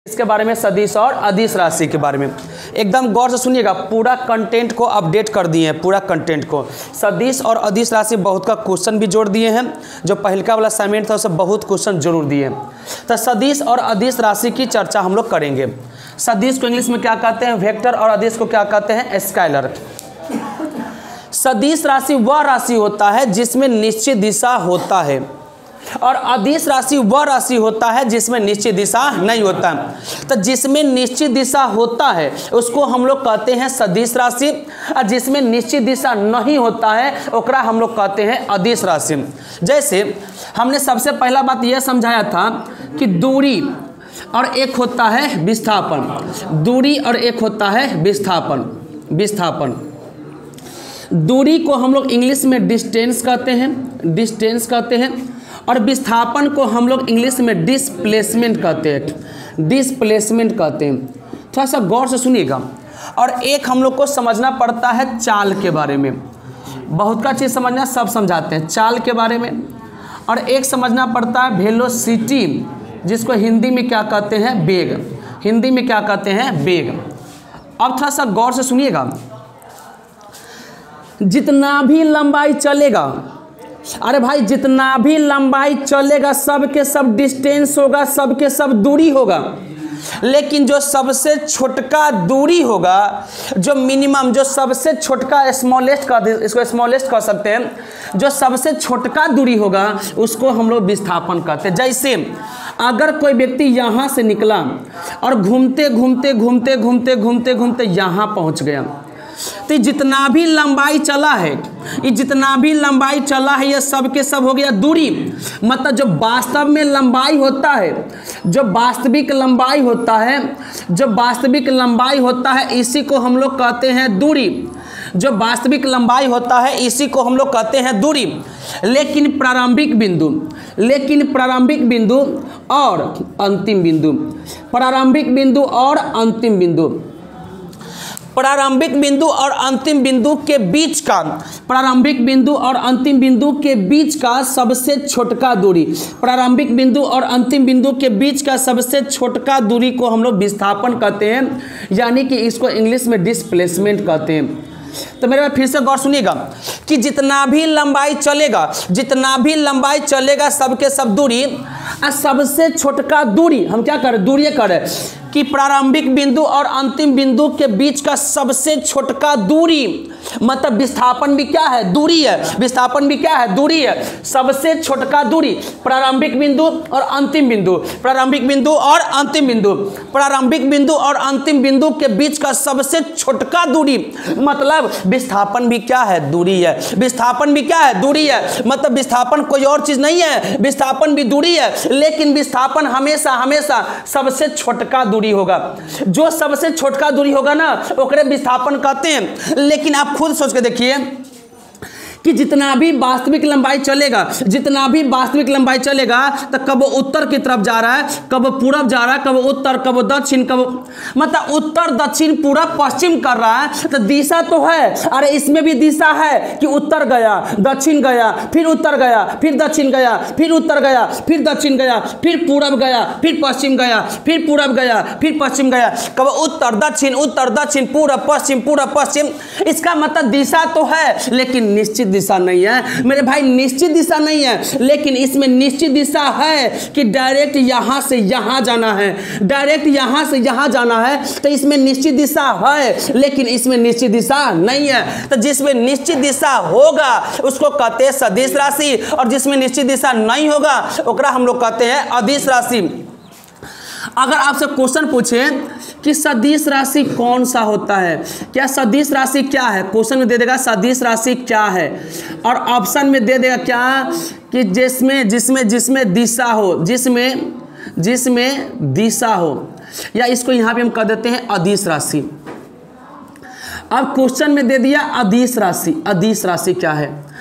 इसके बारे में, सदिश और अदिश राशि के बारे में एकदम गौर से सुनिएगा। पूरा कंटेंट को अपडेट कर दिए हैं, पूरा कंटेंट को। सदिश और अदिश राशि बहुत का क्वेश्चन भी जोड़ दिए हैं, जो पहलका वाला असाइनमेंट था उससे बहुत क्वेश्चन जरूर दिए। तो सदिश और अदिश राशि की चर्चा हम लोग करेंगे। सदिश को इंग्लिश में क्या कहते हैं? वेक्टर। और अदिश को क्या कहते हैं? स्केलर। सदिश राशि वह राशि होता है जिसमें निश्चित दिशा होता है, और अदिश राशि वह राशि होता है जिसमें निश्चित दिशा नहीं होता है। तो जिसमें निश्चित दिशा होता है उसको हम लोग कहते हैं सदिश राशि, और जिसमें निश्चित दिशा नहीं होता है ओकरा हम लोग कहते हैं अदिश राशि। जैसे हमने सबसे पहला बात यह समझाया था कि दूरी और एक होता है विस्थापन। दूरी और एक होता है विस्थापन। दूरी को हम लोग इंग्लिश में डिस्टेंस कहते हैं, और विस्थापन को हम लोग इंग्लिश में डिस्प्लेसमेंट कहते हैं। थोड़ा सा गौर से सुनिएगा। और एक हम लोग को समझना पड़ता है चाल के बारे में। बहुत का चीज़ समझना, सब समझाते हैं चाल के बारे में। और एक समझना पड़ता है वेलोसिटी, जिसको हिंदी में क्या कहते हैं? वेग। अब थोड़ा सा गौर से सुनिएगा। जितना भी लंबाई चलेगा, अरे भाई जितना भी लंबाई चलेगा सब के सब डिस्टेंस होगा, सब के सब दूरी होगा। लेकिन जो सबसे छोटका दूरी होगा, जो मिनिमम, जो सबसे छोटका स्मॉलेस्ट का, इसको स्मॉलेस्ट कह सकते हैं, जो सबसे छोटका दूरी होगा उसको हम लोग विस्थापन कहते हैं। जैसे अगर कोई व्यक्ति यहाँ से निकला और घूमते घूमते यहाँ पहुँच गया, तो जितना भी लंबाई चला है, ये सब के सब हो गया दूरी। मतलब जो वास्तव में लंबाई होता है, जो वास्तविक लंबाई होता है इसी को हम लोग कहते हैं दूरी। जो वास्तविक लंबाई होता है इसी को हम लोग कहते हैं दूरी। लेकिन प्रारंभिक बिंदु और अंतिम बिंदु, प्रारंभिक बिंदु और अंतिम बिंदु के बीच का, प्रारंभिक बिंदु और अंतिम बिंदु के बीच का सबसे छोटका दूरी, प्रारंभिक बिंदु और अंतिम बिंदु के बीच का सबसे छोटका दूरी को हम लोग विस्थापन कहते हैं, यानी कि इसको इंग्लिश में डिस्प्लेसमेंट कहते हैं। तो मेरे फिर से गौर सुनिएगा कि जितना भी लंबाई चलेगा सबके सब दूरी, सबसे छोटका दूरी हम क्या करें? दूरी करें कि प्रारंभिक बिंदु और अंतिम बिंदु के बीच का सबसे छोटका दूरी, मतलब विस्थापन भी क्या है? दूरी है। विस्थापन भी क्या है? दूरी है। सबसे छोटका दूरी, प्रारंभिक बिंदु और अंतिम बिंदु, प्रारंभिक बिंदु और अंतिम बिंदु के बीच का सबसे छोटका दूरी, मतलब विस्थापन भी क्या है? दूरी है। विस्थापन भी क्या है? दूरी है। मतलब विस्थापन कोई और चीज नहीं है, विस्थापन भी दूरी है। लेकिन विस्थापन हमेशा सबसे छोटका दूरी होगा। जो सबसे छोटका दूरी होगा ना ओकरे विस्थापन कहते हैं। लेकिन आप खुद सोच के देखिए कि जितना भी वास्तविक लंबाई चलेगा, तो कब उत्तर की तरफ जा रहा है, कब पूरब जा रहा है, कब उत्तर, कब दक्षिण, कब मतलब उत्तर दक्षिण पूरब पश्चिम कर रहा है। तो दिशा तो है, अरे इसमें भी दिशा है कि उत्तर गया, दक्षिण गया, फिर उत्तर गया, फिर दक्षिण गया, फिर उत्तर गया, फिर दक्षिण गया, फिर पूरब गया, फिर पश्चिम गया, फिर पूरब गया, फिर पश्चिम गया। कब उत्तर दक्षिण, पूरब पश्चिम। इसका मतलब दिशा तो है लेकिन निश्चित दिशा नहीं है मेरे भाई, निश्चित दिशा नहीं है। लेकिन इसमें निश्चित दिशा है कि डायरेक्ट यहां से यहां जाना है, तो इसमें निश्चित दिशा है, लेकिन इसमें निश्चित दिशा नहीं है। तो जिसमें निश्चित दिशा होगा उसको कहते हैं सदिश राशि, और जिसमें निश्चित दिशा नहीं होगा ओकरा हम लोग कहते हैं अदिश राशि। अगर आपसे क्वेश्चन पूछे कि सदिश राशि कौन सा होता है, क्या सदिश राशि क्या है, क्वेश्चन में दे देगा सदिश राशि क्या है, और ऑप्शन में दे देगा क्या कि जिसमें दिशा हो, या इसको यहाँ पे हम कह देते हैं अदिश राशि। अब क्वेश्चन में दे दिया अदिश राशि क्या है।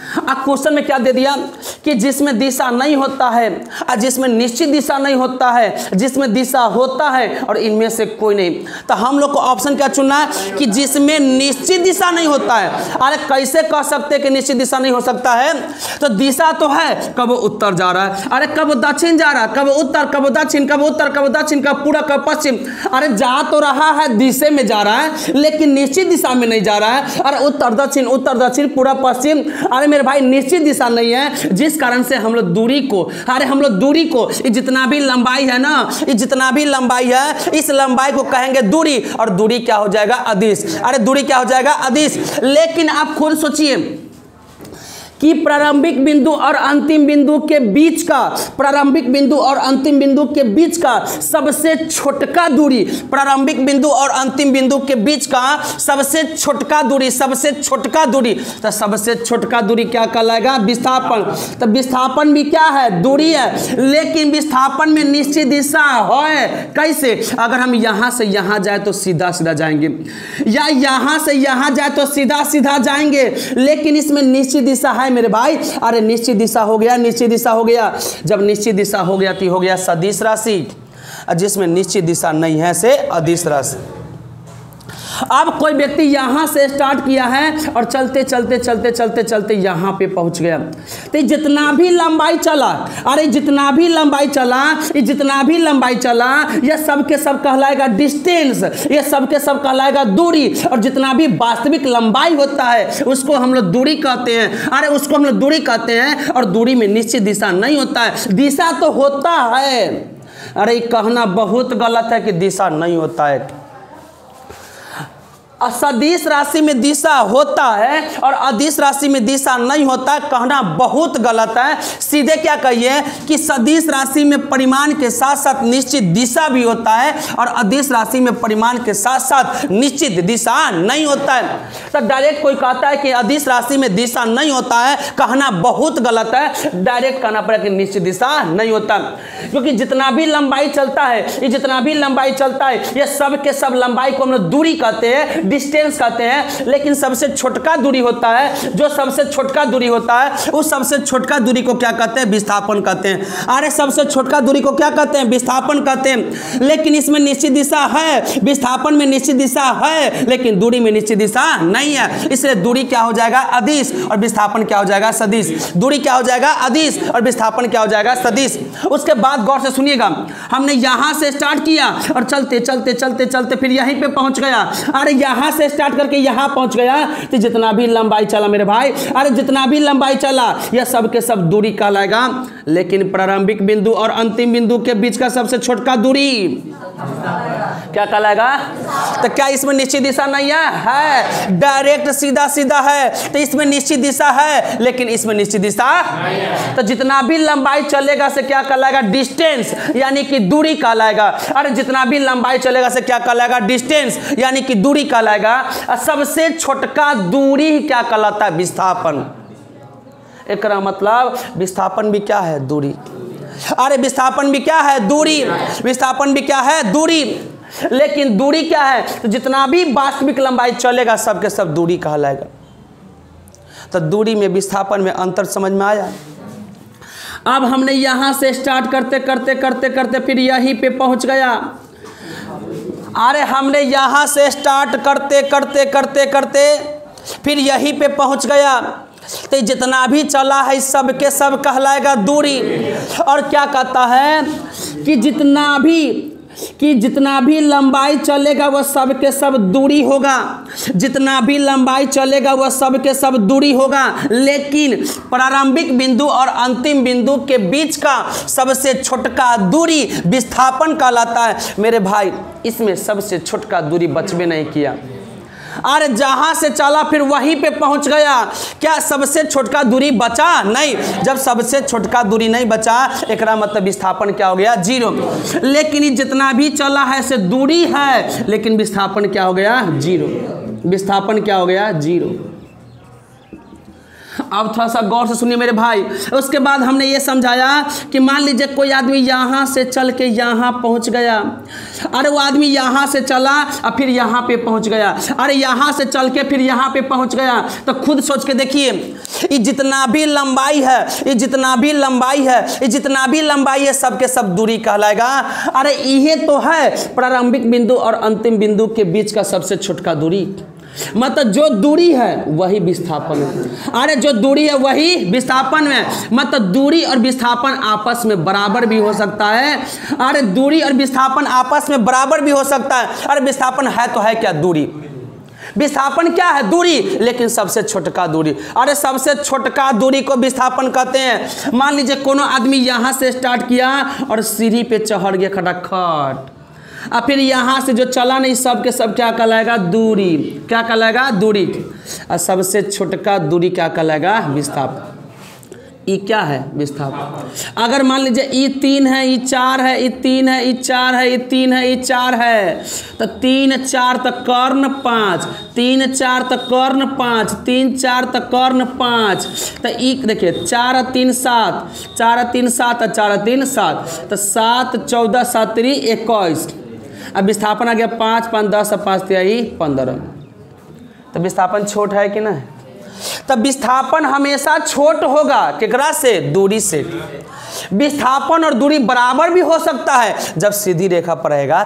अब क्वेश्चन में क्या दे दिया कि जिसमें दिशा नहीं होता है और जिसमें निश्चित दिशा नहीं होता है, जिसमें दिशा होता है और इनमें से कोई नहीं। तो हम लोग को ऑप्शन क्या चुनना है कि जिसमें निश्चित दिशा नहीं होता है। अरे कैसे कह सकते हैं कि निश्चित दिशा नहीं हो सकता है? तो दिशा तो है, कब उत्तर जा रहा है, अरे कब दक्षिण जा रहा है, कब उत्तर, कब दक्षिण, कब उत्तर, कब दक्षिण, कब पूर्व, कब पश्चिम। अरे जा तो रहा है दिशा में जा रहा है, लेकिन निश्चित दिशा में नहीं जा रहा है। अरे उत्तर दक्षिण पूर्व पश्चिम, अरे मेरे भाई निश्चित दिशा नहीं है, जिस कारण से हम लोग दूरी को, अरे हम लोग दूरी को, जितना भी लंबाई है ना, जितना भी लंबाई है, इस लंबाई को कहेंगे दूरी, और दूरी क्या हो जाएगा? अदिश। अरे दूरी क्या हो जाएगा? अदिश। लेकिन आप खुद सोचिए कि प्रारंभिक बिंदु और अंतिम बिंदु के बीच का, प्रारंभिक बिंदु और अंतिम बिंदु के बीच का सबसे छोटका दूरी, प्रारंभिक बिंदु और अंतिम बिंदु के बीच का सबसे छोटका दूरी, सबसे छोटका दूरी, तो सबसे छोटका दूरी क्या कहलाएगा? विस्थापन। तो विस्थापन भी क्या है? दूरी है। लेकिन विस्थापन में निश्चित दिशा है। कैसे? अगर हम यहां से यहां जाए तो सीधा सीधा जाएंगे, या यहां से यहां जाए तो सीधा सीधा जाएंगे, लेकिन इसमें निश्चित दिशा है मेरे भाई। अरे निश्चित दिशा हो गया, निश्चित दिशा हो गया। जब निश्चित दिशा हो गया तो हो गया सदिश राशि, जिसमें निश्चित दिशा नहीं है से अदिश राशि। अब कोई व्यक्ति यहां से स्टार्ट किया है और चलते चलते चलते चलते चलते यहां पे पहुंच गया, तो जितना भी लंबाई चला, अरे जितना भी लंबाई चला, जितना भी लंबाई चला, यह सब के सब कहलाएगा डिस्टेंस, ये सब के सब कहलाएगा दूरी। और जितना भी वास्तविक लंबाई होता है उसको हम लोग दूरी कहते हैं। अरे उसको हम लोग दूरी कहते हैं। और दूरी में निश्चित दिशा नहीं होता है, दिशा तो होता है। अरे कहना बहुत गलत है कि दिशा नहीं होता है। सदिश राशि में दिशा होता है और अदिश राशि में दिशा नहीं होता, कहना बहुत गलत है। सीधे क्या कहिए कि सदिश राशि में परिमाण के साथ साथ निश्चित दिशा भी होता है और अदिश राशि में परिमाण के साथ साथ निश्चित दिशा नहीं होता है। तो डायरेक्ट कोई कहता है कि अदिश राशि में दिशा नहीं होता है, कहना बहुत गलत है। डायरेक्ट कहना पड़ेगा कि निश्चित दिशा नहीं होता, क्योंकि जितना भी लंबाई चलता है, ये जितना भी लंबाई चलता है, ये सब के सब लंबाई को हम लोग दूरी कहते हैं, डिस्टेंस कहते हैं। लेकिन सबसे छोटका दूरी होता है, जो सबसे छोटका दूरी होता है, उस सबसे छोटका दूरी को क्या कहते हैं? विस्थापन कहते हैं। अरे सबसे छोटका दूरी को क्या कहते हैं? विस्थापन कहते हैं। लेकिन इसमें निश्चित दिशा है, विस्थापन में निश्चित दिशा है, लेकिन दूरी में निश्चित दिशा नहीं है। इसलिए दूरी क्या हो जाएगा? अदिश, और विस्थापन क्या हो जाएगा? सदिश। दूरी क्या हो जाएगा? अदिश, और विस्थापन क्या हो जाएगा? सदिश। उसके बाद गौर से सुनिएगा, हमने यहां से स्टार्ट किया और चलते चलते चलते चलते फिर यहीं पे पहुंच गया। अरे यहां से स्टार्ट करके यहां पहुंच गया, तो जितना भी लंबाई चला मेरे भाई, अरे जितना भी लंबाई चला, यह सब के सब दूरी कहलाएगा। लेकिन प्रारंभिक बिंदु और अंतिम बिंदु के बीच का सबसे छोटका दूरी क्या कहलाएगा? तो क्या इसमें निश्चित दिशा नहीं है? डायरेक्ट सीधा सीधा है, तो इसमें निश्चित दिशा है, लेकिन इसमें निश्चित दिशा नहीं है। तो जितना भी लंबाई चलेगा से क्या कहलाएगा? डिस्टेंस, यानी कि दूरी कहलाएगा। अरे जितना भी लंबाई चलेगा से क्या कहलाएगा? डिस्टेंस, यानी कि दूरी कहलाएगा। सबसे छोटका दूरी क्या कहलाता है? विस्थापन। एक मतलब विस्थापन भी क्या है? दूरी। अरे विस्थापन भी क्या है? दूरी। विस्थापन भी क्या है? दूरी। लेकिन दूरी क्या है? तो जितना भी वास्तविक लंबाई चलेगा सबके सब दूरी कहलाएगा। तो दूरी में विस्थापन में अंतर समझ में आया। अब हमने यहां से स्टार्ट करते करते करते करते फिर यहीं पे पहुंच गया। अरे हमने यहां से स्टार्ट करते करते करते करते फिर यहीं पे पहुंच गया, तो जितना भी चला है सब के सब कहलाएगा दूरी। और क्या कहता है कि जितना भी लंबाई चलेगा वह सब के सब दूरी होगा, जितना भी लंबाई चलेगा वह सब के सब दूरी होगा। लेकिन प्रारंभिक बिंदु और अंतिम बिंदु के बीच का सबसे छोटका दूरी विस्थापन कहलाता है। मेरे भाई इसमें सबसे छोटका दूरी बचबे नहीं किया। अरे जहां से चला फिर वहीं पे पहुंच गया, क्या सबसे छोटका दूरी बचा? नहीं। जब सबसे छोटका दूरी नहीं बचा, एकरा मतलब विस्थापन क्या हो गया? जीरो। लेकिन ये जितना भी चला है से दूरी है, लेकिन विस्थापन क्या हो गया? जीरो। विस्थापन क्या हो गया? जीरो। अब थोड़ा सा गौर से सुनिए मेरे भाई। उसके बाद हमने ये समझाया कि मान लीजिए कोई आदमी यहाँ से चल के यहाँ पहुँच गया। अरे वो आदमी यहाँ से चला और फिर यहाँ पे पहुँच गया। अरे यहाँ से चल के फिर यहाँ पे पहुँच गया। तो खुद सोच के देखिए ये जितना भी लंबाई है, ये जितना भी लंबाई है, ये जितना भी लंबाई है, सबके सब दूरी कहलाएगा। अरे ये तो है प्रारंभिक बिंदु और अंतिम बिंदु के बीच का सबसे छोटा दूरी, मतलब जो दूरी है वही विस्थापन है। अरे जो दूरी है वही विस्थापन है, मतलब दूरी और विस्थापन आपस में बराबर भी हो सकता है। अरे दूरी और विस्थापन आपस में बराबर भी हो सकता है। अरे विस्थापन है तो है क्या? दूरी। विस्थापन क्या है? दूरी, लेकिन सबसे छोटका दूरी। अरे सबसे छोटका दूरी को विस्थापन कहते हैं। मान लीजिए कोनो आदमी यहाँ से स्टार्ट किया और सीढ़ी पे चढ़ गया खटाखट, और फिर यहाँ से जो चला नहीं, सब के सब क्या कहलाएगा? दूरी। क्या कहलाएगा? दूरी। और सबसे छोटका दूरी क्या कहलाएगा? विस्थापन। ई क्या है? विस्थापन। अगर मान लीजिए ई 3 है, ई 4 है, ई 3 है, ई 4 है, ई 3 है, ई 4 है, तो 3 4 तक कर्ण 5, 3 4 तक कर्ण 5, 3 4 तक कर्ण 5, तो ई देखिए 4 3 7, 4 3 7 और 4 3 7, तो 7 14 7 3 21। अब विस्थापन आ गया 5 5 10 और 5 3 15। तो विस्थापन छोट है कि नहीं? तब विस्थापन हमेशा छोट होगा केकरा से? दूरी से। विस्थापन और दूरी बराबर भी हो सकता है जब सीधी रेखा पर रहेगा,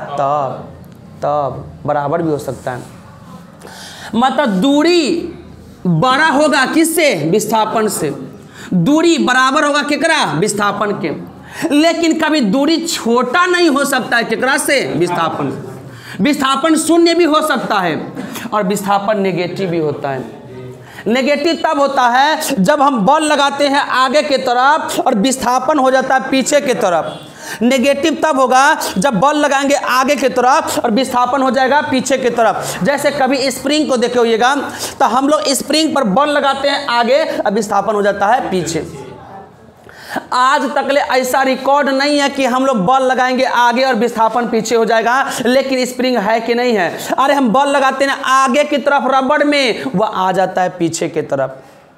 तब बराबर भी हो सकता है। मतलब दूरी बड़ा होगा किससे? विस्थापन से। दूरी बराबर होगा केकरा? विस्थापन के। लेकिन कभी दूरी छोटा नहीं हो सकता है केकरा से? विस्थापन। विस्थापन शून्य भी हो सकता है और विस्थापन नेगेटिव भी होता है। नेगेटिव तब होता है जब हम बल लगाते हैं आगे की तरफ और विस्थापन हो जाता है पीछे की तरफ। नेगेटिव तब होगा जब बल लगाएंगे आगे की तरफ और विस्थापन हो जाएगा पीछे की तरफ। जैसे कभी स्प्रिंग को देखे होइएगा, तो हम लोग स्प्रिंग पर बल लगाते हैं आगे और विस्थापन हो जाता है पीछे। आज तक ले ऐसा रिकॉर्ड नहीं है कि हम लोग बल लगाएंगे आगे और विस्थापन पीछे हो जाएगा, लेकिन स्प्रिंग है कि नहीं है? अरे हम बल लगाते हैं आगे की तरफ रबड़ में, वह आ जाता है पीछे की तरफ।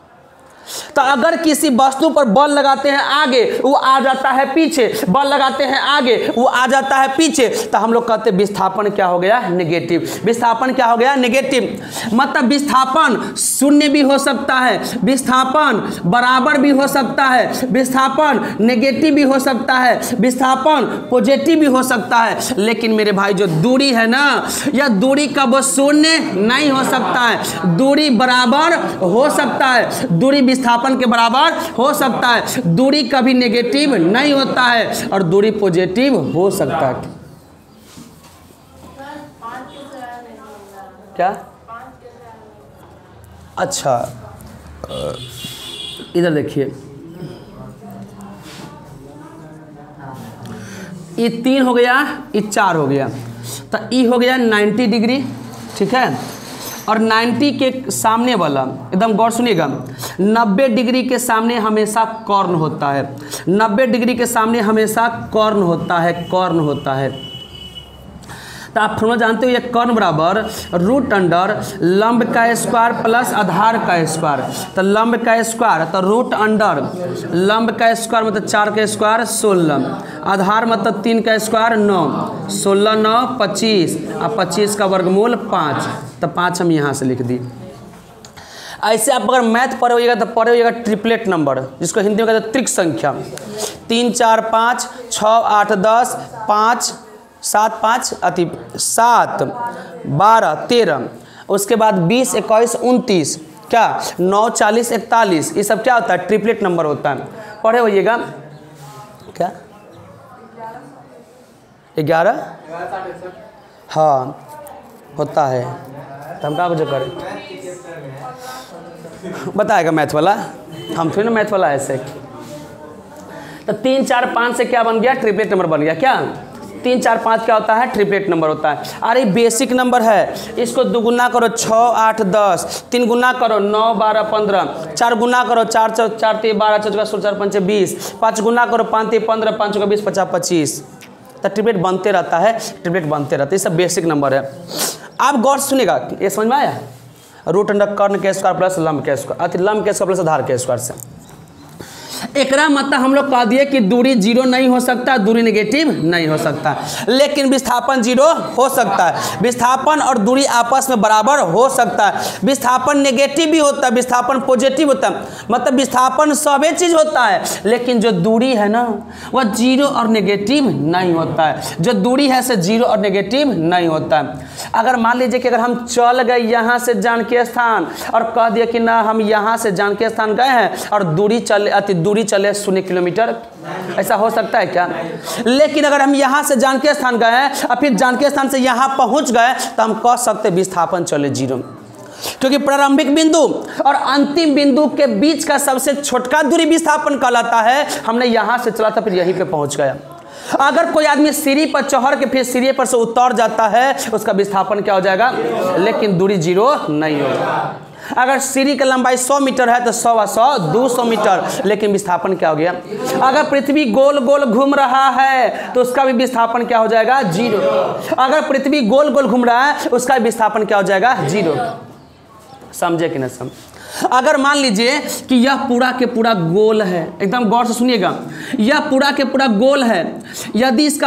तो अगर किसी वस्तु पर बल लगाते हैं आगे, वो आ जाता है पीछे, बल लगाते हैं आगे, वो आ जाता है पीछे, तो हम लोग कहते हैं विस्थापन क्या हो गया? नेगेटिव। विस्थापन क्या हो गया? नेगेटिव। मतलब विस्थापन शून्य भी हो सकता है, विस्थापन बराबर भी हो सकता है, विस्थापन नेगेटिव भी हो सकता है, विस्थापन पॉजिटिव भी हो सकता है। लेकिन मेरे भाई जो दूरी है ना, यह दूरी का वो शून्य नहीं हो सकता है। दूरी बराबर हो सकता है, दूरी विस्थापन के बराबर हो सकता है। दूरी कभी नेगेटिव नहीं होता है और दूरी पॉजिटिव हो सकता है। क्या? अच्छा, इधर देखिए, ये 3 हो गया, ये 4 हो गया, तो ई हो गया 90 डिग्री, ठीक है। और 90 के सामने वाला, एकदम गौर सुनिएगा, 90 डिग्री के सामने हमेशा कॉर्न होता है। 90 डिग्री के सामने हमेशा कॉर्न होता है, कॉर्न होता है। तो आप फॉर्मूला जानते हो, ये कॉर्न बराबर रूट अंडर लंब का स्क्वायर प्लस आधार का स्क्वायर। तो लंब का स्क्वायर तो रूट अंडर लंब का स्क्वायर मतलब 4 का स्क्वायर 16, आधार मतलब 3 का स्क्वायर 9, 16 9 25 और 25 का वर्गमूल 5। तो 5 हम यहाँ से लिख दिए। ऐसे आप अगर मैथ पढ़े होइएगा तो पढ़े होइएगा ट्रिपलेट नंबर, जिसको हिंदी में कहते हैं त्रिक संख्या। 3 4 5 6 8 10 5 7 5 अति 7 12 13, उसके बाद 20 21 29, क्या 9 40 41, ये सब क्या होता है? ट्रिपलेट नंबर होता है। पढ़े होइएगा। क्या 11? हाँ होता है। तो हम क्या कुछ करें? बताएगा मैथ वाला, हम थोड़ी ना मैथ वाला ऐसे। तो 3 4 5 से क्या बन गया? ट्रिपलेट नंबर बन गया। क्या 3 4 5 क्या होता है? ट्रिपलेट नंबर होता है। अरे बेसिक नंबर है, इसको 2 गुना करो 6 8 10, 3 गुना करो 9 12 15, 4 गुना करो 4 4 4 3 12 4 16 4 5 20, 5 गुना करो 5 3 15 5 20 50 25। तो ट्रिपलेट बनते रहता है, ट्रिपलेट बनते रहते हैं। ये सब बेसिक नंबर है। आप गौर से सुनिएगा, ये समझ में आया? रूट अंडर कर्ण के स्क्वायर प्लस लंब के स्क्वायर, लंब के स्क्वायर प्लस आधार के स्क्वायर से। एकरा मतलब हम लोग कह दिए कि दूरी जीरो नहीं हो सकता, दूरी नेगेटिव नहीं हो सकता, लेकिन विस्थापन जीरो हो सकता है। विस्थापन और दूरी आपस में बराबर हो सकता है। विस्थापन नेगेटिव भी होता है, विस्थापन पॉजिटिव होता है, मतलब विस्थापन सभी चीज होता है, लेकिन जो दूरी है ना वह जीरो और नेगेटिव नहीं होता है। जो दूरी है से जीरो और नेगेटिव नहीं होता है। अगर मान लीजिए कि अगर हम चल गए यहाँ से जानकी स्थान और कह दिए कि ना हम यहाँ से जानकी स्थान गए हैं और दूरी चले 0 किलोमीटर, ऐसा हो सकता है क्या? लेकिन अगर हम यहाँ से जानकी स्थान गए हैं और फिर जानकी स्थान से यहाँ पहुँच गए तो हम कह सकते विस्थापन चले जीरो, क्योंकि प्रारंभिक बिंदु और अंतिम बिंदु के बीच का सबसे छोटका दूरी विस्थापन कहलाता है। हमने यहाँ से चला था फिर यहीं पे पहुँच गया। अगर कोई आदमी सीढ़ी पर चढ़ के फिर सीढ़ी पर से उतर जाता है उसका विस्थापन क्या हो जाएगा, लेकिन दूरी जीरो नहीं होगा। अगर सीढ़ी की लंबाई 100 मीटर है तो 100 व 100 200 मीटर, लेकिन विस्थापन क्या हो गया? अगर पृथ्वी गोल गोल घूम रहा है तो उसका भी विस्थापन क्या हो जाएगा? जीरो। अगर पृथ्वी गोल गोल घूम रहा है उसका विस्थापन क्या हो जाएगा? जीरो। समझे कि नहीं समझ? अगर मान लीजिए कि यह पूरा के पूरा गोल है, एकदम गौर से सुनिएगा, यह पूरा के पूरा गोल है, यदि इसका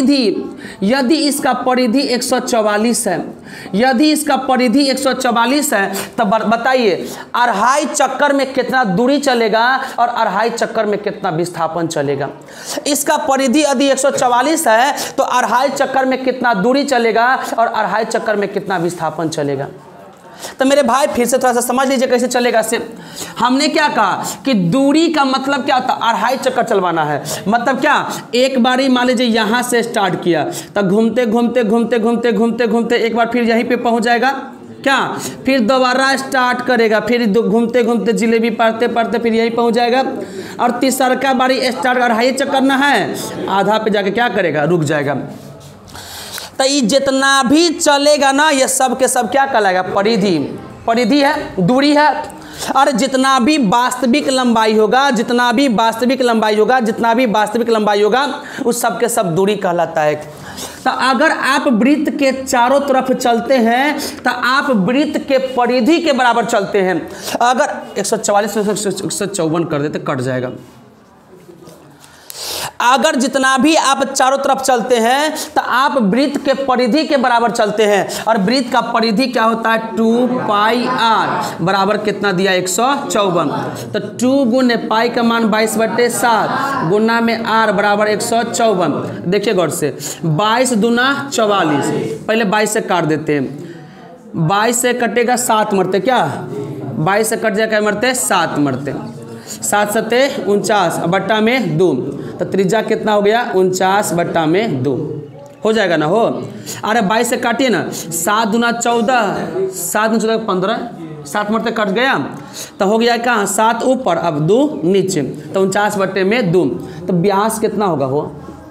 परिधि 144 है, यदि इसका परिधि 144 है तब बताइए अढ़ाई चक्कर में कितना दूरी चलेगा और अढ़ाई चक्कर में कितना विस्थापन चलेगा। इसका परिधि यदि 144 है तो अढ़ाई चक्कर में कितना दूरी चलेगा और अढ़ाई चक्कर में कितना विस्थापन चलेगा। तो मेरे भाई फिर से थोड़ा सा समझ लीजिए कैसे चलेगा। से हमने क्या कहा कि दूरी का मतलब क्या होता है? अढ़ाई चक्कर चलवाना है। मतलब क्या, एक बारी मान लीजिए यहाँ से स्टार्ट किया तो घूमते घूमते घूमते घूमते घूमते घूमते एक बार फिर यहीं पे पहुँच जाएगा क्या, फिर दोबारा स्टार्ट करेगा, फिर घूमते घूमते जिलेबी पढ़ते पढ़ते फिर यहीं पहुँच जाएगा, और तीसरा बारी स्टार्ट अढ़ाई चक्कर ना है, आधा पे जाके क्या करेगा? रुक जाएगा। तो ये जितना भी चलेगा ना ये सब के सब क्या कहलाएगा? परिधि है, दूरी है। और जितना भी वास्तविक लंबाई होगा, जितना भी वास्तविक लंबाई होगा उस सब के सब दूरी कहलाता है। तो अगर आप वृत्त के चारों तरफ चलते हैं तो आप वृत्त के परिधि के बराबर चलते हैं। अगर 144 में 154 कर देते कट जाएगा। अगर जितना भी आप चारों तरफ चलते हैं तो आप वृत्त के परिधि के बराबर चलते हैं, और वृत्त का परिधि क्या होता है? 2πr बराबर कितना दिया? 154। तो 2 गुने पाई का मान 22/7 गुना में r बराबर 154। देखिए गौर से, 22 दूना 44, पहले 22 से काट देते हैं, 22 से कटेगा 7 मरते, क्या 22 से कट जाएगा मरते 7 मरते, 7 सते 49 बट्टा में 2, तो त्रिज्या कितना हो गया? 49/2 हो जाएगा ना? हो। अरे 22 से काटिए ना, 7 दूना 14, 7 दूना 14 15, 7 मरते कट गया तो हो गया कहाँ? 7 ऊपर अब 2 नीचे, तो 49/2। तो व्यास कितना होगा? हो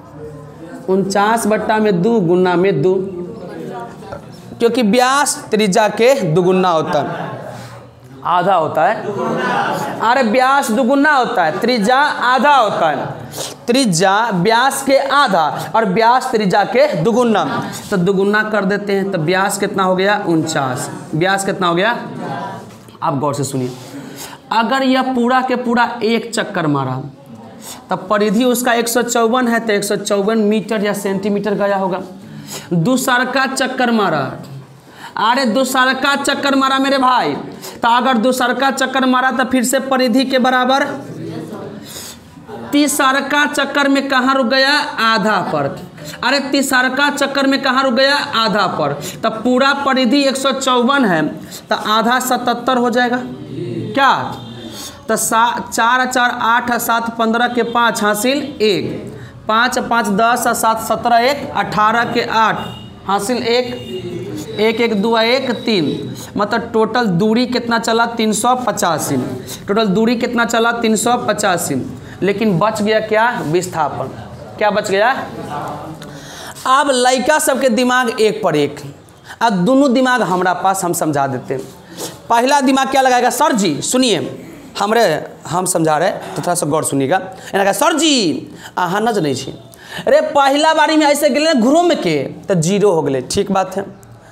49/2 गुना में 2, क्योंकि व्यास त्रिज्या के दुगुना होता है, आधा होता है। अरे व्यास दुगुना होता है, त्रिज्या आधा होता है। त्रिज्या व्यास के आधा और व्यास त्रिज्या के दुगुना, तो दुगुना कर देते हैं तो व्यास कितना हो गया? 49। व्यास कितना हो गया? आप गौर से सुनिए, अगर यह पूरा के पूरा एक चक्कर मारा तब परिधि उसका 154 है तो 154 मीटर या सेंटीमीटर गया होगा। दूसरा का चक्कर मारा, अरे दूसरा का चक्कर मारा मेरे भाई, तो अगर दूसरा का चक्कर मारा तो फिर से परिधि के बराबर। तीसरा का चक्कर में कहाँ रुक गया? आधा पर। अरे तीसरा का चक्कर में कहाँ रुक गया? आधा पर। तो पूरा परिधि 154 है तो आधा 77 हो जाएगा क्या? तो 4 4 8 7 15 के 5 हासिल 1, 5 5 10 7 17 1 18 के 8 हासिल 1, 1 1 2 1 3, मतलब टोटल दूरी कितना चला? 385। टोटल दूरी कितना चला? 385। लेकिन बच गया क्या? विस्थापन। क्या बच गया? अब लड़का सबके दिमाग एक पर एक, अब दोनों दिमाग हमारा पास, हम समझा देते हैं। पहला दिमाग क्या लगाएगा? सर जी सुनिए, हम समझा रहे तो थोड़ा सा गौर सुनिएगा। एना सर जी अहाँ न जानै छी, अरे पहला बारी में ऐसे गए घूम के तो जीरो हो गए। ठीक बात है,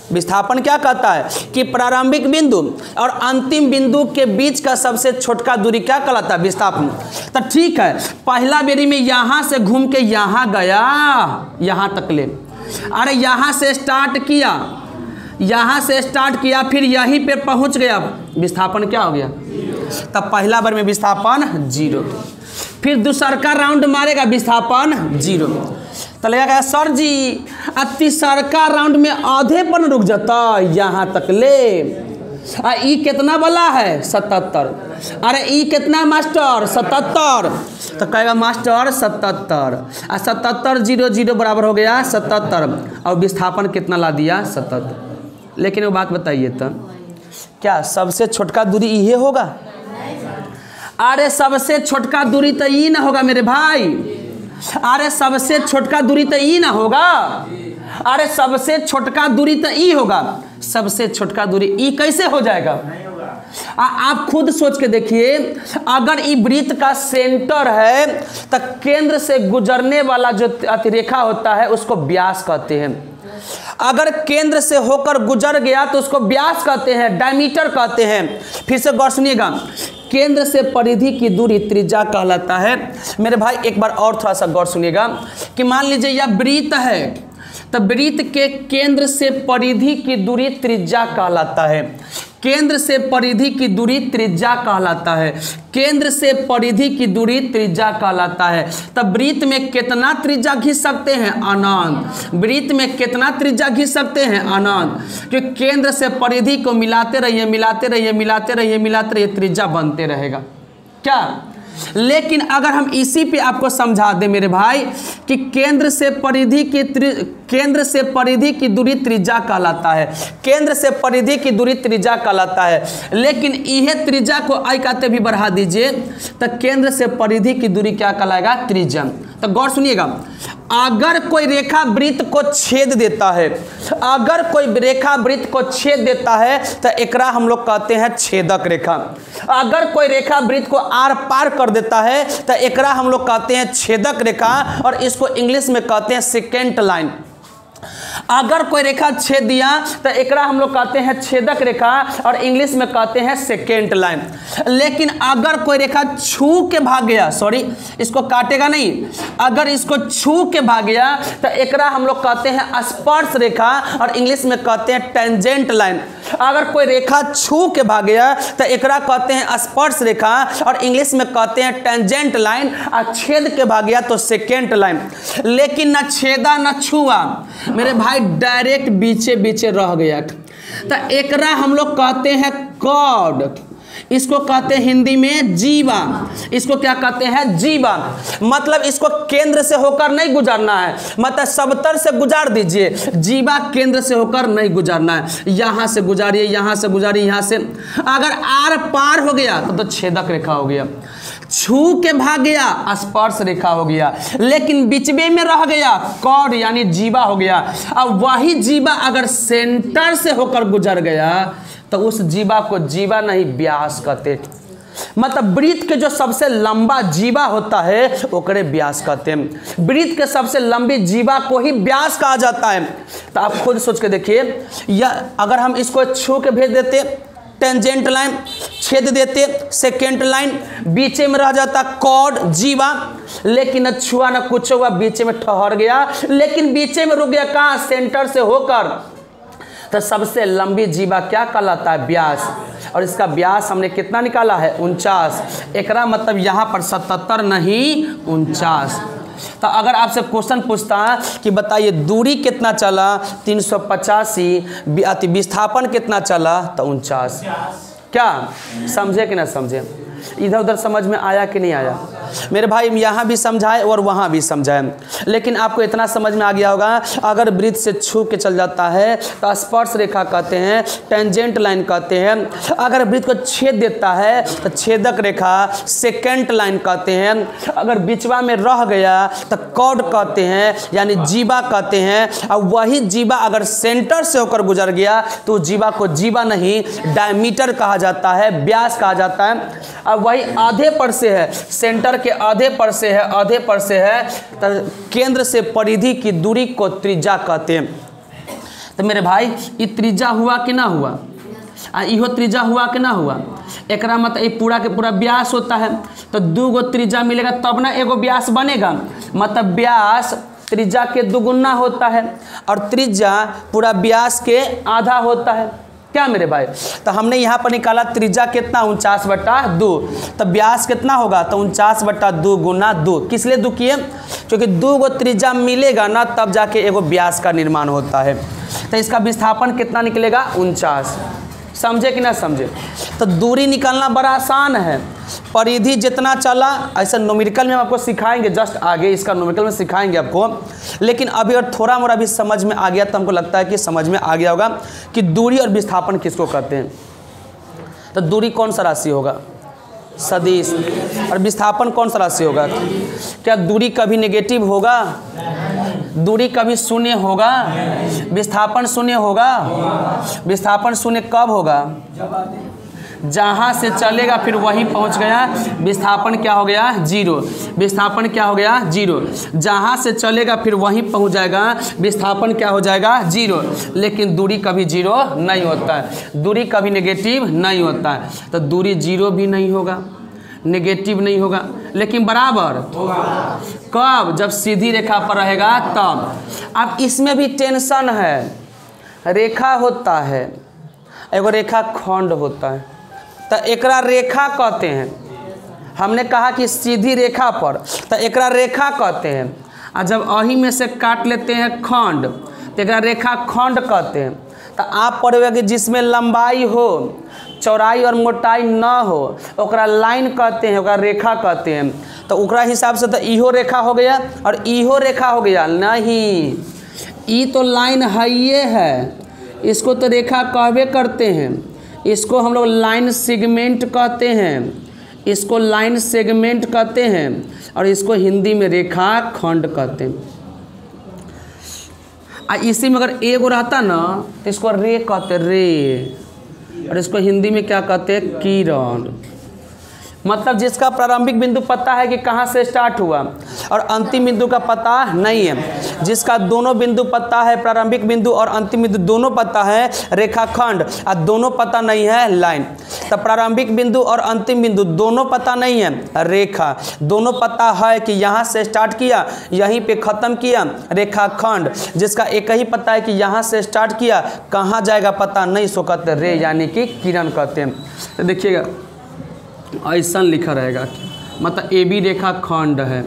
विस्थापन क्या कहता है कि प्रारंभिक बिंदु और अंतिम बिंदु के बीच का सबसे छोटका दूरी क्या कहलाता है, विस्थापन। तो ठीक है, पहला बेरी में यहां से घूम के यहां गया, यहां तक ले, अरे यहां से स्टार्ट किया, यहां से स्टार्ट किया, फिर यहीं पे पहुंच गया, विस्थापन क्या हो गया, तब पहला बार में विस्थापन 0। फिर दूसरा का राउंड मारेगा, विस्थापन 0। तो लगेगा सर जी तीसरा का राउंड में आधे पर रुक जाता, यहां तक ले। ई कितना वाला है, 77। अरे ई कितना मास्टर, 77। तो कहेगा मास्टर 77, 77 0 0 बराबर हो गया 77, और विस्थापन कितना ला दिया, 77। लेकिन वो बात बताइए तो क्या सबसे छोटका दूरी ये होगा? अरे सबसे छोटका दूरी तो ये ना होगा मेरे भाई, अरे सबसे छोटका दूरी तो ये ना होगा, अरे सबसे छोटका दूरी तो ई होगा, सबसे छोटका दूरी ई कैसे हो जाएगा? आप खुद सोच के देखिए, अगर ई वृत्त का सेंटर है तो केंद्र से गुजरने वाला जो अतिरेखा होता है उसको व्यास कहते हैं। अगर केंद्र से होकर गुजर गया तो उसको व्यास कहते हैं, डायमीटर कहते हैं। फिर से गौर सुनिएगा, केंद्र से परिधि की दूरी त्रिज्या कहलाता है। मेरे भाई एक बार और थोड़ा सा गौर सुनिएगा कि मान लीजिए यह वृत्त है, तो वृत्त के केंद्र से परिधि की दूरी त्रिज्या कहलाता है। केंद्र से परिधि की दूरी त्रिज्या कहलाता है, केंद्र से परिधि की दूरी त्रिज्या कहलाता है। तब वृत्त में कितना त्रिज्या खींच सकते हैं, अनंत। वृत्त में कितना त्रिज्या खींच सकते हैं, अनंत। क्योंकि केंद्र से परिधि को मिलाते रहिए, मिलाते रहिए, मिलाते रहिए, मिलाते रहिए, त्रिज्या बनते रहेगा क्या। लेकिन अगर हम इसी पे आपको समझा दें मेरे भाई कि केंद्र से परिधि की दूरी त्रिज्या कहलाता है, केंद्र से परिधि की दूरी त्रिज्या कहलाता है, लेकिन यह त्रिज्या को आई कहते भी बढ़ा दीजिए तो केंद्र से परिधि की दूरी क्या कहलाएगा, त्रिज्या। तो गौर सुनिएगा, अगर कोई रेखा वृत्त को छेद देता है, अगर कोई रेखा वृत्त को छेद देता है तो एकरा हम लोग कहते हैं छेदक रेखा। अगर कोई रेखा वृत्त को आर पार कर देता है तो एकरा हम लोग कहते हैं छेदक रेखा, और इसको इंग्लिश में कहते हैं सेकेंड लाइन। अगर कोई रेखा छेद दिया तो एकरा हम लोग कहते हैं छेदक रेखा, और इंग्लिश में कहते हैं सेकेंड लाइन। लेकिन अगर कोई रेखा छू के भाग गया, सॉरी इसको काटेगा नहीं, अगर इसको छू के भाग गया तो एकरा हम लोग कहते हैं स्पर्श रेखा, और इंग्लिश में कहते हैं टेंजेंट लाइन। अगर कोई रेखा छू के भाग गया तो एकरा कहते हैं स्पर्श रेखा, और इंग्लिश में कहते हैं टेंजेंट लाइन, और छेद के भाग गया तो सेकेंड लाइन। लेकिन न छेदा न छुआ मेरे भाई, डायरेक्ट बीचे बीचे रह गया तो एकरा हम लोग कहते हैं कॉर्ड, इसको कहते हैं हिंदी में जीवा। इसको क्या कहते हैं, जीवा। मतलब इसको केंद्र से होकर नहीं गुजरना है, मतलब सबतर से गुजार दीजिए, जीवा केंद्र से होकर नहीं गुजरना है। यहां से गुजारिए, यहां से गुजारिए, यहां से अगर आर पार हो गया तो छेदक रेखा हो गया, छू के भाग गया स्पर्श रेखा हो गया, लेकिन बीचबे में रह गया कॉर्ड यानी जीवा हो गया। अब वही जीवा अगर सेंटर से होकर गुजर गया तो उस जीवा को जीवा नहीं व्यास कहते। मतलब वृत्त के जो सबसे लंबा जीवा होता है ओकरे व्यास कहते हैं। वृत्त के सबसे लंबी जीवा को ही व्यास कहा जाता है। तो आप खुद सोच के देखिए, या अगर हम इसको छू के भेज देते टेंजेंट लाइन, छेद देते सेकेंड लाइन, बीचे में रह जाता कॉर्ड जीवा, लेकिन न छुआ न कुछ हुआ, बीचे में ठहर गया, लेकिन बीचे में रुक गया कहाँ, सेंटर से होकर। तो सबसे लंबी जीवा क्या कहलाता है, व्यास। और इसका व्यास हमने कितना निकाला है, 49। एकरा मतलब यहाँ पर 77 नहीं 49। तो अगर आपसे क्वेश्चन पूछता है कि बताइए दूरी कितना चला 385, विस्थापन कितना चला तो 49। क्या समझे कि ना समझे, इधर उधर समझ में आया कि नहीं आया मेरे भाई। यहाँ भी समझाए और वहाँ भी समझाए, लेकिन आपको इतना समझ में आ गया होगा, अगर वृत्त से छू के चल जाता है तो स्पर्श रेखा कहते हैं, टेंजेंट लाइन कहते हैं। अगर वृत्त को छेद देता है तो छेदक रेखा सेकेंड लाइन कहते हैं। अगर बीचवा में रह गया तो कॉर्ड कहते हैं यानी जीवा कहते हैं। और वही जीवा अगर सेंटर से होकर गुजर गया तो जीवा को जीवा नहीं डायमीटर कहा जाता है, व्यास कहा जाता है। अब वही आधे पर से है, सेंटर के आधे पर से है, आधे पर से है, तो केंद्र से परिधि की दूरी को त्रिज्या कहते हैं। तो मेरे भाई ये त्रिज्या हुआ कि ना हुआ, इहो त्रिज्या हुआ कि ना हुआ। एकरा मतलब ये पूरा के पूरा व्यास होता है, तो 2 गो त्रिज्या मिलेगा तब ना एगो व्यास बनेगा। मतलब व्यास त्रिज्या के दुगुना होता है और त्रिज्या पूरा व्यास के आधा होता है। क्या मेरे भाई, तो हमने यहाँ पर निकाला त्रिज्या कितना 49/2, तो व्यास कितना होगा, तो 49/2 गुना 2। किस लिए 2 किए, क्योंकि 2 गो त्रिज्या मिलेगा ना तब जाके एगो व्यास का निर्माण होता है। तो इसका विस्थापन कितना निकलेगा 49। समझे कि ना समझे। तो दूरी निकालना बड़ा आसान है, परिधि जितना चला, ऐसा न्यूमेरिकल में हम आपको सिखाएंगे, जस्ट आगे इसका न्यूमेरिकल में सिखाएंगे आपको। लेकिन अभी और थोड़ा मोड़ा भी समझ में आ गया तो हमको लगता है कि समझ में आ गया होगा कि दूरी और विस्थापन किसको कहते हैं। तो दूरी कौन सा राशि होगा, सदिश, और विस्थापन कौन सा राशि होगा। क्या दूरी कभी नेगेटिव होगा, दूरी कभी शून्य होगा, विस्थापन शून्य होगा। विस्थापन शून्य कब होगा, जहाँ से चलेगा फिर वहीं पहुँच गया, विस्थापन क्या हो गया 0। विस्थापन क्या हो गया 0। जहाँ से चलेगा फिर वहीं पहुँच जाएगा, विस्थापन क्या हो जाएगा 0। लेकिन दूरी कभी 0 नहीं होता है, दूरी कभी नेगेटिव नहीं होता है। तो दूरी 0 भी नहीं होगा, नेगेटिव नहीं होगा, लेकिन बराबर कब, जब सीधी रेखा पर रहेगा तब। अब इसमें भी टेंशन है, रेखा होता है, एगो रेखा खंड होता है, तो एकरा रेखा कहते हैं। हमने कहा कि सीधी रेखा पर, तो एकरा रेखा कहते हैं। और जब अही में से काट लेते हैं खंड, तो एकरा रेखा खंड कहते हैं। तो आप पढ़ोगे कि जिसमें लंबाई हो, चौड़ाई और मोटाई ना हो, ओकरा लाइन कहते हैं, ओकरा रेखा कहते हैं। तो ओकरा हिसाब से तो इहो रेखा हो गया और इहो रेखा हो गया। नहीं, ई तो लाइन है, इसको तो रेखा कहवे करते हैं। इसको हम लोग लाइन सेगमेंट कहते हैं, इसको लाइन सेगमेंट कहते हैं, और इसको हिंदी में रेखा खंड कहते हैं। इसी में अगर एगो रहता ना तो इसको रे कहते, रे, और इसको हिंदी में क्या कहते हैं, किरण। मतलब जिसका प्रारंभिक बिंदु पता है कि कहाँ से स्टार्ट हुआ और अंतिम बिंदु का पता नहीं है, जिसका दोनों बिंदु पता है, प्रारंभिक बिंदु और अंतिम बिंदु दोनों पता है, रेखाखंड, और दोनों पता नहीं है, लाइन। तो प्रारंभिक बिंदु और अंतिम बिंदु दोनों पता नहीं है, रेखा। दोनों पता है कि यहाँ से स्टार्ट किया, यहीं पे ख़त्म किया, रेखाखंड। जिसका एक ही पता है कि यहाँ से स्टार्ट किया, कहाँ जाएगा पता नहीं, सो कहते रे, यानी कि किरण कहते हैं। तो देखिएगा ऐसा लिखा रहेगा, मतलब ए बी रेखा खंड है,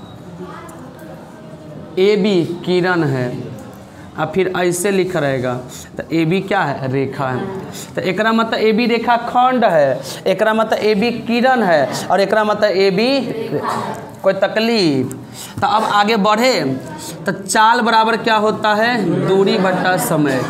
ए बी किरण है, और फिर ऐसे लिखा रहेगा। तो ए बी क्या है, रेखा है। तो एकरा मतलब ए बी रेखा खंड है, एकरा मतलब ए बी किरण है, और एकरा मतलब ए बी कोई तकलीफ। तो अब आगे बढ़े तो चाल बराबर क्या होता है, दूरी बटा समय,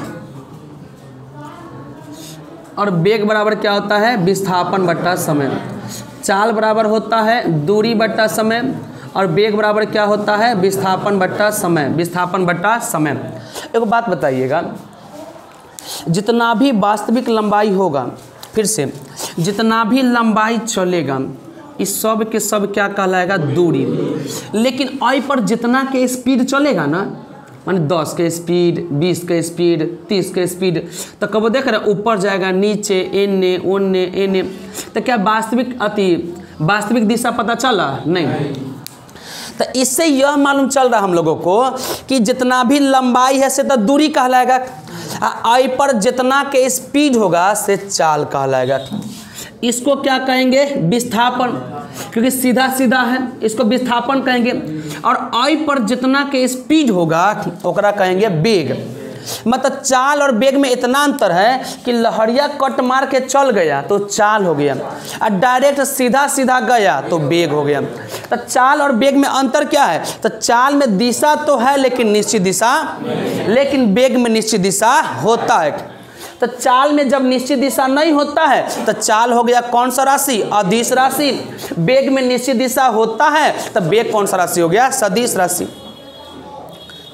और वेग बराबर क्या होता है, विस्थापन बटा समय। चाल बराबर होता है दूरी बटा समय, और वेग बराबर क्या होता है, विस्थापन बटा समय, विस्थापन बटा समय। एक बात बताइएगा, जितना भी वास्तविक लंबाई होगा, फिर से जितना भी लंबाई चलेगा, इस सब के सब क्या कहलाएगा, दूरी। लेकिन आई पर जितना के स्पीड चलेगा ना, माने 10 के स्पीड, 20 के स्पीड, 30 के स्पीड, तो कब देख रहे ऊपर जाएगा, नीचे, एने ओने एने, तो क्या वास्तविक दिशा पता चला नहीं। तो इससे यह मालूम चल रहा हम लोगों को कि जितना भी लंबाई है से तो दूरी कहलाएगा, आई पर जितना के स्पीड होगा से चाल कहलाएगा। इसको क्या कहेंगे, विस्थापन, क्योंकि सीधा सीधा है, इसको विस्थापन कहेंगे। और आई पर जितना के स्पीड होगा ओकरा कहेंगे वेग। मतलब चाल और वेग में इतना अंतर है कि लहरिया कट मार के चल गया तो चाल हो गया, और डायरेक्ट सीधा सीधा गया तो वेग हो गया। तो चाल और वेग में अंतर क्या है, तो चाल में दिशा तो है लेकिन निश्चित दिशा, लेकिन वेग में निश्चित दिशा होता है। तो चाल में जब निश्चित दिशा नहीं होता है तो चाल हो गया कौन सा राशि, अदिश राशि। वेग में निश्चित दिशा होता है तो वेग कौन सा राशि हो गया, सदिश राशि।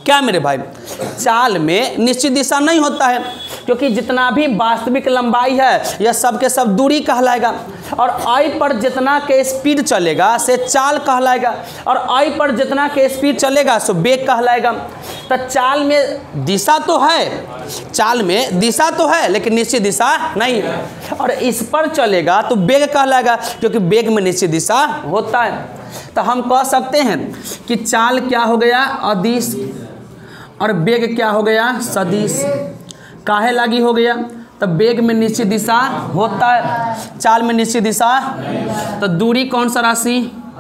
क्या मेरे भाई, चाल में निश्चित दिशा नहीं होता है, क्योंकि जितना भी वास्तविक लंबाई है यह सब के सब दूरी कहलाएगा, और आई पर जितना के स्पीड चलेगा से चाल कहलाएगा, और आई पर जितना के स्पीड चलेगा सो वेग कहलाएगा। तो चाल में दिशा तो है, चाल में दिशा तो है लेकिन निश्चित दिशा नहीं है, और इस पर चलेगा तो वेग कहलाएगा, क्योंकि वेग में निश्चित दिशा होता है। तो हम कह सकते हैं कि चाल क्या हो गया, अदिश, और वेग क्या हो गया, सदिश। काहे लागी हो गया, तो वेग में निश्चित दिशा होता है, चाल में निश्चित दिशा। तो दूरी कौन सा राशि,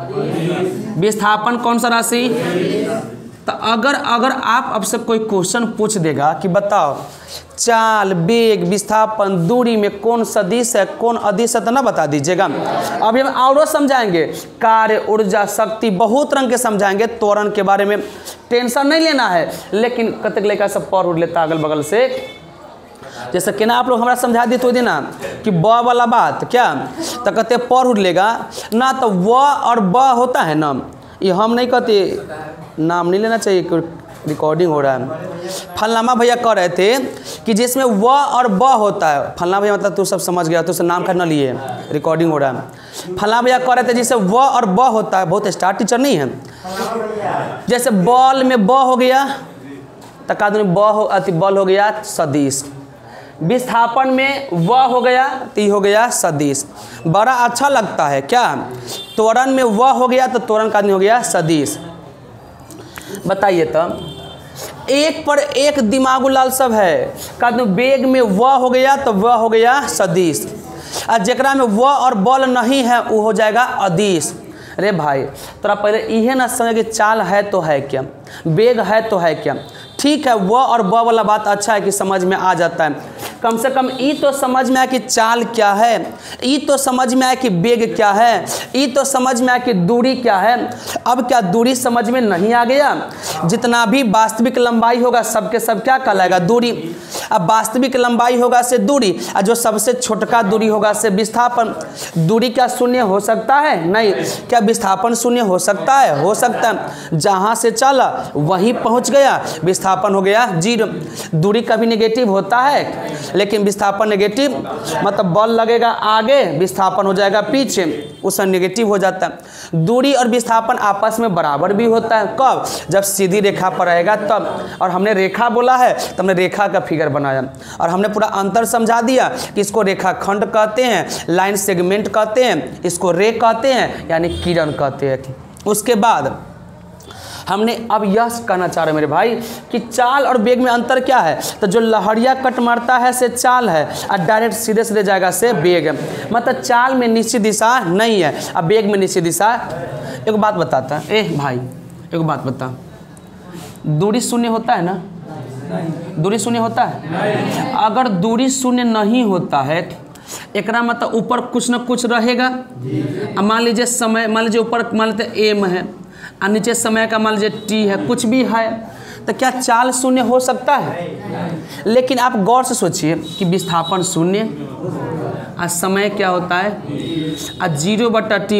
विस्थापन कौन सा राशि। तो अगर आप अब से कोई क्वेश्चन पूछ देगा कि बताओ चाल, वेग, विस्थापन, दूरी में कौन सदिश है कौन अदिश है, तो ना बता दीजिएगा। अभी हम और समझाएंगे, कार्य, ऊर्जा, शक्ति, बहुत रंग के समझाएंगे। त्वरण के बारे में टेंशन नहीं लेना है, लेकिन कतक लेकर सब पढ़ उड़ लेता अगल बगल से। जैसे कि ना आप लोग हमारा समझा दी तो ना कि ब वाला बात क्या, तो कहते पढ़ उड़ लेगा ना, तो व और ब होता है ना, ये हम नहीं कहते, नाम नहीं लेना चाहिए, रिकॉर्डिंग हो रहा है। फलनामा भैया कह रहे थे कि जिसमें व और ब होता है, फलना भैया मतलब तू सब समझ गया, तो उससे नाम खरीद ना लिए, रिकॉर्डिंग हो रहा है। फलना भैया कह रहे थे जिससे व और ब होता है, बहुत स्टार टीचर नहीं है। जैसे बॉल में ब हो गया तो का बॉल हो गया सदिश, विस्थापन में व हो गया तो हो गया सदिश। बड़ा अच्छा लगता है क्या, त्वरण में व हो गया तो त्वरण का हो गया सदिश। बताइए तो एक पर एक दिमागु लाल सब है, का वेग में व हो गया तो व हो गया सदिश, और जकरा में व और बल नहीं है वो हो जाएगा अदिश। अरे भाई तोरा पहले इहे ना समझ कि चाल है तो है क्या, वेग है तो है क्या। ठीक है, व और ब वाला बात अच्छा है कि समझ में आ जाता है, कम से कम ई तो समझ में आया कि चाल क्या है, ई तो समझ में आया कि वेग क्या है, ई तो समझ में आया कि दूरी क्या है। अब क्या दूरी समझ में नहीं आ गया, जितना भी वास्तविक लंबाई होगा सबके सब क्या कहलाएगा, दूरी। अब वास्तविक लंबाई होगा से दूरी, और जो सबसे छोटका दूरी होगा से विस्थापन। दूरी क्या शून्य हो सकता है, नहीं। क्या विस्थापन शून्य हो सकता है, हो सकता है। जहाँ से चला वहीं पहुँच गया, विस्थापन हो गया जीरो। दूरी कभी नेगेटिव होता है लेकिन विस्थापन नेगेटिव, मतलब बल लगेगा आगे, विस्थापन हो जाएगा पीछे, उससे नेगेटिव हो जाता है। दूरी और विस्थापन आपस में बराबर भी होता है, कब, जब सीधी रेखा पर रहेगा तब। और हमने रेखा बोला है तो हमने रेखा का फिगर बनाया, और हमने पूरा अंतर समझा दिया कि इसको रेखाखंड कहते हैं, लाइन सेगमेंट कहते हैं, इसको रे कहते हैं यानी किरण कहते हैं। उसके बाद हमने अब यह कहना चाह रहे मेरे भाई कि चाल और वेग में अंतर क्या है, तो जो लहरिया कट मारता है से चाल है, और डायरेक्ट सीधे सीधे जाएगा से वेग है। मतलब चाल में निश्चित दिशा नहीं है, अब वेग में निश्चित दिशा। एक बात बताता है, भाई एक बात बता, दूरी शून्य होता है ना, दूरी शून्य होता है। अगर दूरी शून्य नहीं होता है एकरा मतलब ऊपर कुछ न कुछ रहेगा। मान लीजिए समय, मान लीजिए ऊपर मान लीजिए एम है और नीचे समय का मान लीजिए टी है, कुछ भी है, तो क्या चाल शून्य हो सकता है। लेकिन आप गौर से सोचिए कि विस्थापन शून्य और समय क्या होता है और 0/t,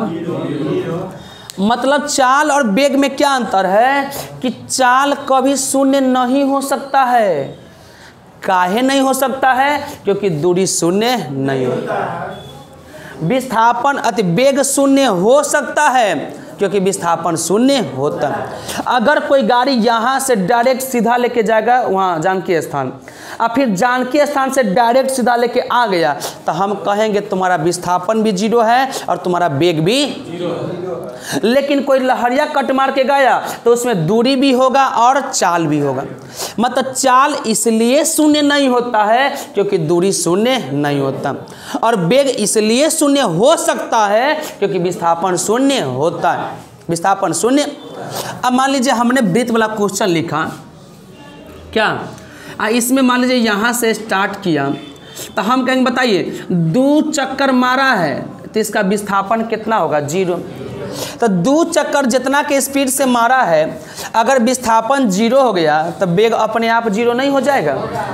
मतलब चाल और वेग में क्या अंतर है कि चाल कभी शून्य नहीं हो सकता है। काहे नहीं हो सकता है, क्योंकि दूरी शून्य नहीं होता। विस्थापन अति वेग शून्य हो सकता है क्योंकि विस्थापन शून्य होता है। अगर कोई गाड़ी यहाँ से डायरेक्ट सीधा लेके जाएगा वहाँ जानकी स्थान, और फिर जानकी स्थान से डायरेक्ट सीधा लेके आ गया, तो हम कहेंगे तुम्हारा विस्थापन भी 0 है और तुम्हारा वेग भी 0। लेकिन कोई लहरिया कट मार के गया तो उसमें दूरी भी होगा और चाल भी होगा। मतलब चाल इसलिए शून्य नहीं होता है क्योंकि दूरी शून्य नहीं होता, और वेग इसलिए शून्य हो सकता है क्योंकि विस्थापन शून्य होता है। विस्थापन शून्य। अब मान लीजिए हमने वृत्त वाला क्वेश्चन लिखा क्या, इसमें मान लीजिए यहाँ से स्टार्ट किया, तो हम कहेंगे बताइए 2 चक्कर मारा है तो इसका विस्थापन कितना होगा, 0। तो 2 चक्कर जितना के स्पीड से मारा है, अगर विस्थापन 0 हो गया तो वेग अपने आप 0 नहीं हो जाएगा।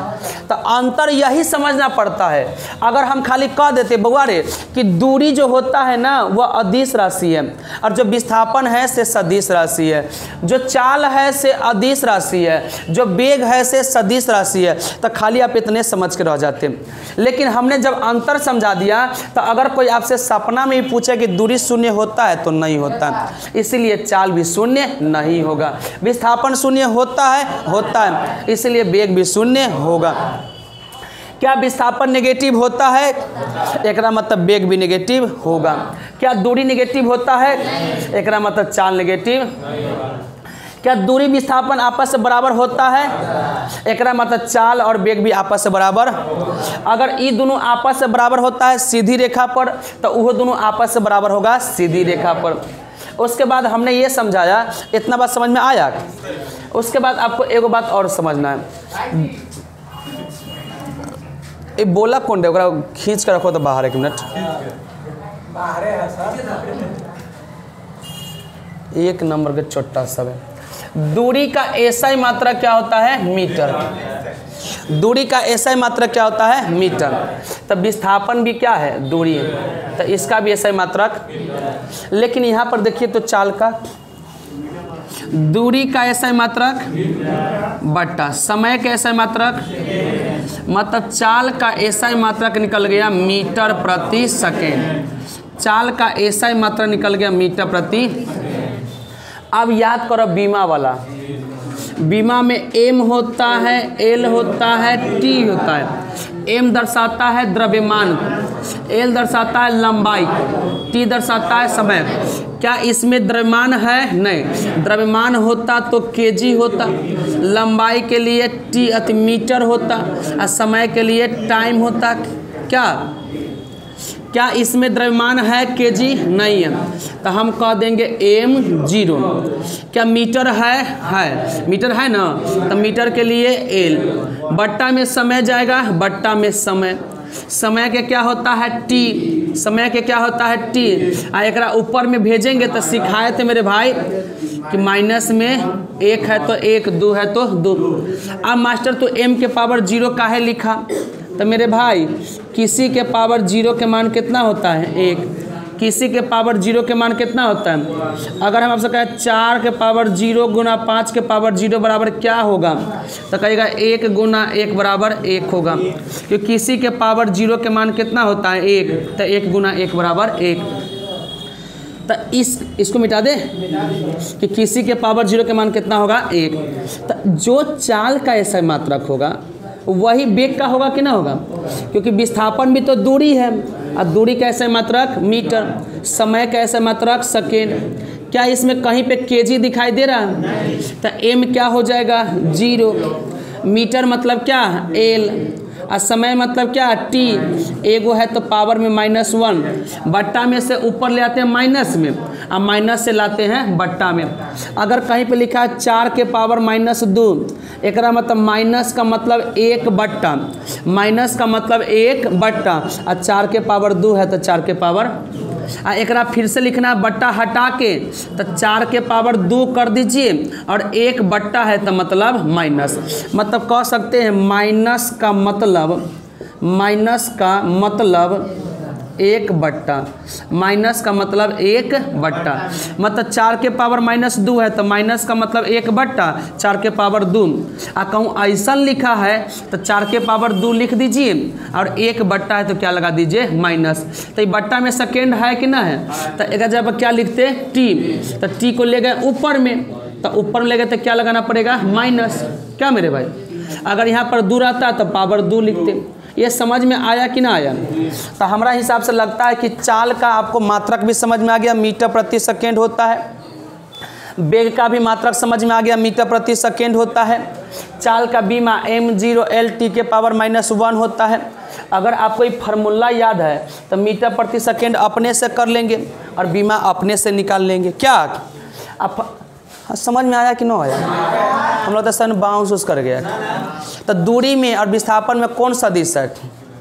तो अंतर यही समझना पड़ता है। अगर हम खाली कह देते बउआ रे कि दूरी जो होता है ना वह अदिश राशि है, और जो विस्थापन है से सदिश राशि है, जो चाल है से अदिश राशि है, जो वेग है से सदिश राशि है, तो खाली आप इतने समझ के रह जाते। लेकिन हमने जब अंतर समझा दिया तो अगर कोई आपसे सपना में भी पूछे कि दूरी शून्य होता है तो नहीं होता, इसीलिए चाल भी शून्य नहीं होगा। विस्थापन शून्य होता है, इसलिए वेग भी शून्य होगा। क्या विस्थापन नेगेटिव होता है? एकरा मतलब वेग भी नेगेटिव होगा। क्या दूरी नेगेटिव होता है? एकरा मतलब चाल नेगेटिव। क्या दूरी विस्थापन आपस से बराबर होता है? एकरा मतलब चाल और वेग भी आपस से बराबर। अगर ये दोनों आपस से बराबर होता है सीधी रेखा पर, तो वह दोनों आपस से बराबर होगा सीधी रेखा पर। उसके बाद हमने ये समझाया, इतना बात समझ में आया। उसके बाद आपको एक बात और समझना है। ये बोला कौन है? खींच कर रखो तो बाहर, 1 मिनट। एक नंबर के छोटा सब है। दूरी का एसआई मात्रक क्या होता है? मीटर। दूरी का एसआई मात्रक क्या होता है? मीटर। तो विस्थापन भी क्या है? दूरी है, तो इसका भी एसआई मात्रक। लेकिन यहाँ पर देखिए तो चाल का, दूरी का एसआई मात्रक बट्टा समय का एसआई मात्रक, मतलब चाल का एसआई मात्रक निकल गया मीटर प्रति सेकेंड। चाल का एसआई मात्रक निकल गया मीटर प्रति। अब याद करो बीमा वाला, बीमा में एम होता है, एल होता है, टी होता है। एम दर्शाता है द्रव्यमान, एल दर्शाता है लंबाई, टी दर्शाता है समय। क्या इसमें द्रव्यमान है? नहीं। द्रव्यमान होता तो केजी होता, लंबाई के लिए टी अति मीटर होता, और समय के लिए टाइम होता। क्या इसमें द्रव्यमान है? केजी नहीं है, तो हम कह देंगे एम 0। क्या मीटर है? मीटर है ना, तो मीटर के लिए एल। बट्टा में समय जाएगा, बट्टा में समय के क्या होता है? टी। समय के क्या होता है? टी। एकरा ऊपर में भेजेंगे तो सिखाए थे मेरे भाई कि माइनस में 1 है तो 1, 2 है तो 2। अब मास्टर तो m के पावर 0 काहे लिखा? तो मेरे भाई किसी के पावर 0 के मान कितना होता है? 1। किसी के पावर 0 के मान कितना होता है? अगर हम आपसे कहें 4 के पावर 0 गुना 5 के पावर 0 बराबर क्या होगा, तो कहेगा 1 गुना 1 बराबर 1 होगा। क्योंकि किसी के पावर 0 के मान कितना होता है? 1, तो 1 गुना 1 बराबर 1। तो इसको मिटा दे कि किसी के पावर 0 के मान कितना होगा? 1। तो जो चाल का एसआई मात्रक होगा वही वेग का होगा कि ना होगा? क्योंकि विस्थापन भी तो दूरी है, और दूरी का एसआई मात्रक मीटर, समय का एसआई मात्रक सेकेंड। क्या इसमें कहीं पे केजी दिखाई दे रहा है? तो एम क्या हो जाएगा? 0। मीटर मतलब क्या? एल। और समय मतलब क्या? टी। एगो है तो पावर में -1, बट्टा में से ऊपर ले आते हैं माइनस में, और माइनस से लाते हैं बट्टा में। अगर कहीं पे लिखा है 4 के पावर -2, एकरा मतलब माइनस का मतलब 1 बट्टा, माइनस का मतलब 1 बट्टा, और 4 के पावर 2 है तो 4 के पावर। एकरा फिर से लिखना है बट्टा हटा के, तो 4 के पावर 2 कर दीजिए, और 1 बट्टा है तो मतलब माइनस। मतलब कह सकते हैं माइनस का मतलब 1 बट्टा, माइनस का मतलब 1 बट्टा। मतलब 4 के पावर -2 है तो माइनस का मतलब 1 बट्टा 4 के पावर 2। आ कहूँ ऐसा लिखा है तो 4 के पावर 2 लिख दीजिए, और 1 बट्टा है तो क्या लगा दीजिए? माइनस। तो ये बट्टा में सेकेंड है कि ना है? तो एक जगह क्या लिखते हैं? टी। तो टी को ले गए ऊपर में, तो ऊपर में ले गए तो क्या लगाना पड़ेगा? माइनस। क्या मेरे भाई? अगर यहाँ पर 2 रहता तो पावर 2 लिखते। ये समझ में आया कि ना आया? तो हमारा हिसाब से लगता है कि चाल का आपको मात्रक भी समझ में आ गया, मीटर प्रति सेकेंड होता है। वेग का भी मात्रक समझ में आ गया, मीटर प्रति सेकेंड होता है। चाल का बीमा m0 l t के पावर -1 होता है। अगर आपको ये फार्मूला याद है तो मीटर प्रति सेकेंड अपने से कर लेंगे और बीमा अपने से निकाल लेंगे। क्या आप समझ में आया कि ना आया? हम लोग तो सन बाउंस कर गया। तो दूरी में और विस्थापन में कौन सदिश है?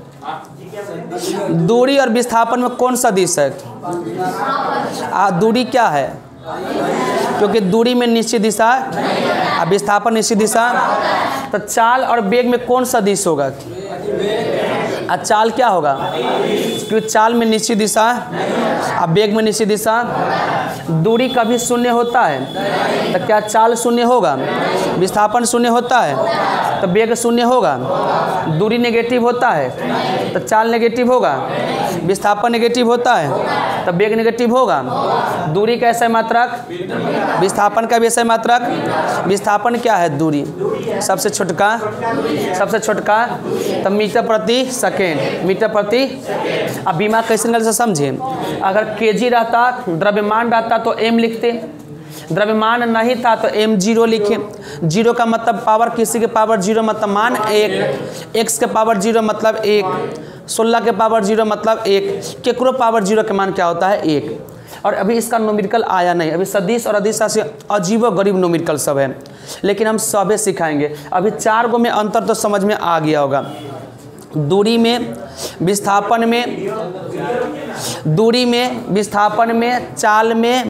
दूरी और विस्थापन में कौन सदिश है? दूरी क्या है? क्योंकि दूरी में निश्चित दिशा और विस्थापन निश्चित दिशा। तो चाल और वेग में कौन सदिश होगा? चाल क्या होगा? क्योंकि चाल में निश्चित दिशा, अब वेग में निश्चित दिशा। दूरी कभी शून्य होता है, तो क्या चाल शून्य होगा? विस्थापन शून्य होता है, तो वेग शून्य होगा। दूरी नेगेटिव होता है, तो चाल नेगेटिव होगा। विस्थापन नेगेटिव होता है, तो वेग नेगेटिव होगा। दूरी का ऐसा मात्रक, विस्थापन का भी ऐसा मात्रक। विस्थापन क्या है? दूरी सबसे छोटका, तो मीटर प्रति सेकेंड, मीटर प्रति। अब बीमा कैसे निकल से समझिए। अगर केजी रहता, द्रव्यमान रहता तो एम लिखते, द्रव्यमान नहीं था तो m0 लिखे। 0 का मतलब पावर, किसी के पावर 0 मतलब मान 1, x के पावर 0 मतलब 1, 16 के पावर 0 मतलब 1, केकरो पावर 0 के मान क्या होता है? 1। और अभी इसका न्यूमेरिकल आया नहीं, अभी सदिश और अदिश राशि अजीबो गरीब न्यूमेरिकल सब है, लेकिन हम सबे सिखाएंगे। अभी 4 गो में अंतर तो समझ में आ गया होगा। दूरी में, विस्थापन में, चाल में,